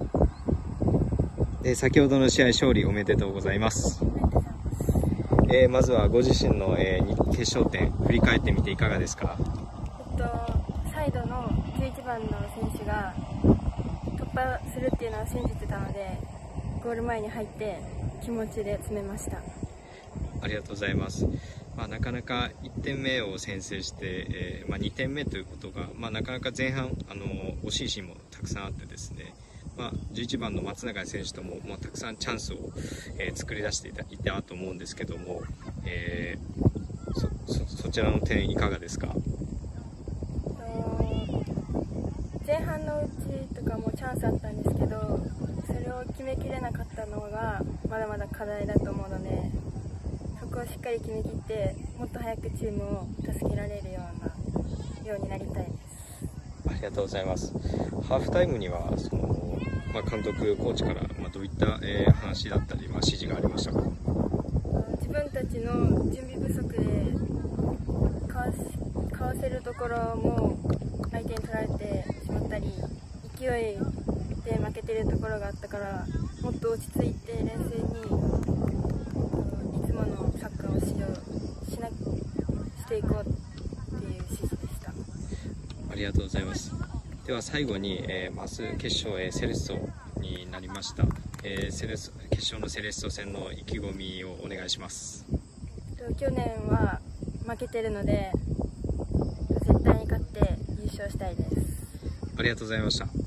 先ほどの試合勝利おめでとうございます。まずはご自身の、決勝点振り返ってみていかがですか？ サイドの11番の選手が突破するっていうのを信じてたので、ゴール前に入って気持ちで詰めました。 ありがとうございます。なかなか1点目を先制して、2点目ということが、なかなか前半惜しいシーンもたくさんあってですね、11番の松永選手とも、たくさんチャンスを、作り出していたと思うんですけども、そちらの点いかがですか？ 前半のうちとかもチャンスあったんですけど、それを決めきれなかったのがまだまだ課題だと思うので、そこをしっかり決めきってもっと早くチームを助けられるようになりたいです。 ありがとうございます。ハーフタイムには監督、コーチからどういった、話だったり、指示がありましたか？ 自分たちの準備不足でかわせるところも相手に取られてしまったり、勢いで負けてるところがあったから、もっと落ち着いて冷静にいつものサッカーをしていこうっていう指示でした。 ありがとうございます。では最後に、明日決勝、セレッソになりました、決勝のセレッソ戦の意気込みをお願いします。 去年は負けてるので、絶対に勝って優勝したいです。 ありがとうございました。